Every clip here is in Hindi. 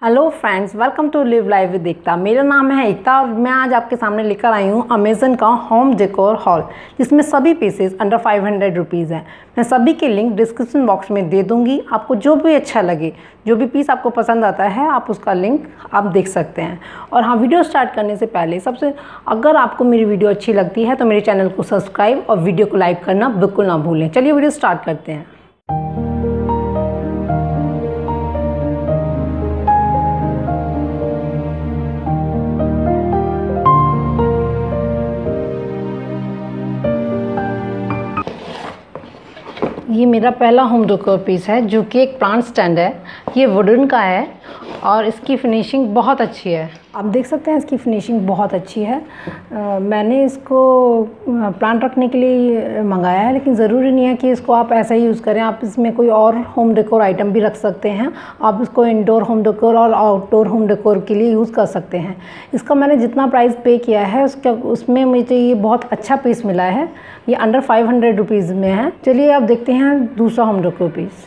Hello friends, welcome to live life with Ekta. मेरा नाम है एकता और मैं आज आपके सामने लेकर आई हूँ अमेज़न का होम डेकोर हॉल, जिसमें सभी पीसेस अंडर 500 रुपीज़ हैं। मैं सभी के लिंक डिस्क्रिप्शन बॉक्स में दे दूँगी। आपको जो भी अच्छा लगे, जो भी पीस आपको पसंद आता है, आप उसका लिंक आप देख सकते हैं। और हाँ, वीडियो स्टार्ट करने से पहले अगर आपको मेरी वीडियो अच्छी लगती है तो मेरे चैनल को सब्सक्राइब और वीडियो को लाइक करना बिल्कुल ना भूलें। चलिए वीडियो स्टार्ट करते हैं। ये मेरा पहला होम डेकोर पीस है, जो कि एक प्लांट स्टैंड है। ये वुडन का है और इसकी फिनिशिंग बहुत अच्छी है। आप देख सकते हैं इसकी फिनिशिंग बहुत अच्छी है। मैंने इसको प्लांट रखने के लिए मंगाया है, लेकिन ज़रूरी नहीं है कि इसको आप ऐसा ही यूज़ करें। आप इसमें कोई और होम डेकोर आइटम भी रख सकते हैं। आप इसको इंडोर होम डेकोर और आउटडोर होम डेकोर के लिए यूज़ कर सकते हैं। इसका मैंने जितना प्राइस पे किया है उसमें मुझे ये बहुत अच्छा पीस मिला है। ये अंडर 500 रुपीज़ में है। चलिए आप देखते हैं दूसरा होम डेकोर पीस।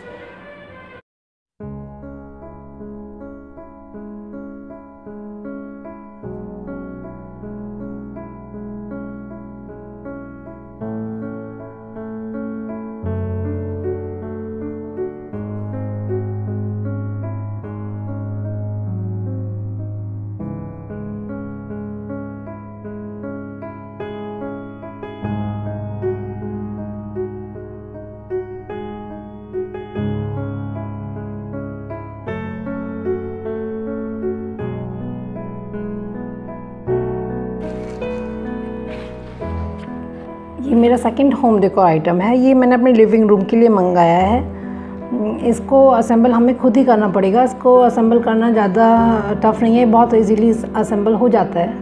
ये मेरा सेकंड होम डेकोर आइटम है। ये मैंने अपने लिविंग रूम के लिए मंगाया है। इसको असेंबल हमें खुद ही करना पड़ेगा। इसको असेंबल करना ज़्यादा टफ नहीं है, बहुत इजीली असेंबल हो जाता है।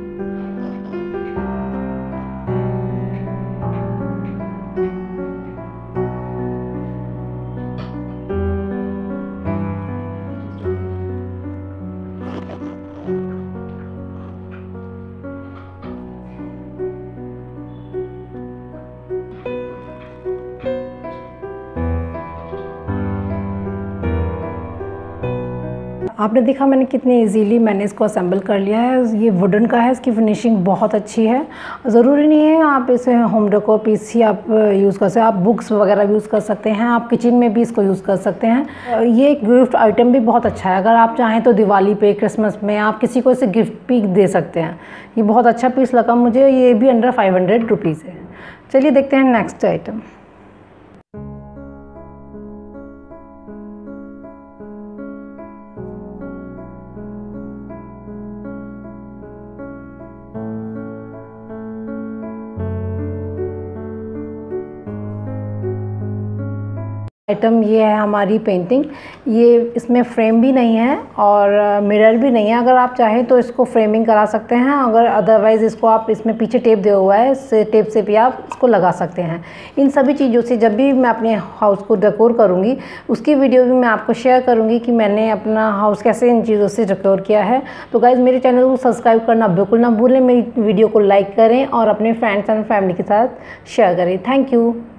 आपने देखा मैंने कितनी इजीली मैंने इसको असेंबल कर लिया है। ये वुडन का है, इसकी फिनिशिंग बहुत अच्छी है। ज़रूरी नहीं है आप इसे होम डेकोर पीस ही आप यूज़ कर सकते हैं। आप बुक्स वगैरह भी यूज़ कर सकते हैं। आप किचन में भी इसको यूज़ कर सकते हैं। ये एक गिफ्ट आइटम भी बहुत अच्छा है। अगर आप चाहें तो दिवाली पे, क्रिसमस में आप किसी को इसे गिफ्ट भी दे सकते हैं। ये बहुत अच्छा पीस लगा मुझे। ये भी अंडर 500 रुपीज़ है। चलिए देखते हैं नेक्स्ट आइटम। आइटम ये है हमारी पेंटिंग। ये इसमें फ्रेम भी नहीं है और मिरर भी नहीं है। अगर आप चाहें तो इसको फ्रेमिंग करा सकते हैं। अगर अदरवाइज़ इसको आप इसमें पीछे टेप दिया हुआ है, इस टेप से भी आप इसको लगा सकते हैं। इन सभी चीज़ों से जब भी मैं अपने हाउस को डेकोर करूँगी, उसकी वीडियो भी मैं आपको शेयर करूँगी कि मैंने अपना हाउस कैसे इन चीज़ों से डेकोर किया है। तो गाइज़, मेरे चैनल को सब्सक्राइब करना बिल्कुल ना भूलें। मेरी वीडियो को लाइक करें और अपने फ्रेंड्स एंड फैमिली के साथ शेयर करें। Thank you.